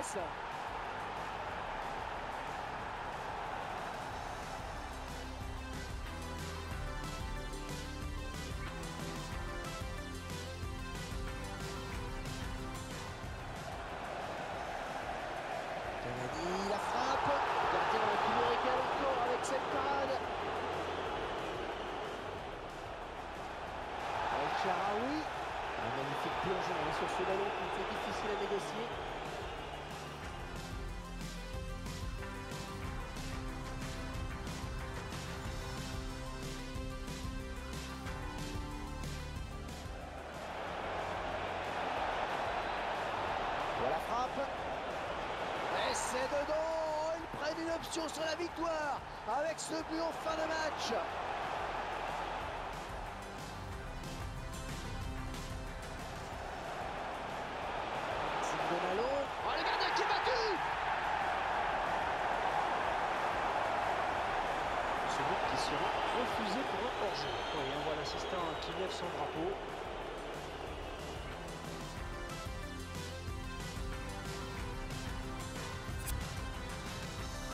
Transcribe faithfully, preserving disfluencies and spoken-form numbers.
passe. Cavani, la frappe. Le gardien qui nous régale encore avec cette parade. El Shaarawy. Un magnifique plongeon hein, sur ce ballon qui était difficile à négocier. Voilà la frappe. Et c'est dedans. Ils prennent une option sur la victoire avec ce but en fin de match. Ballon. Oh, le gardien qui est battu. Ce but qui sera refusé pour un hors-jeu. Oui, on voit l'assistant qui lève son drapeau.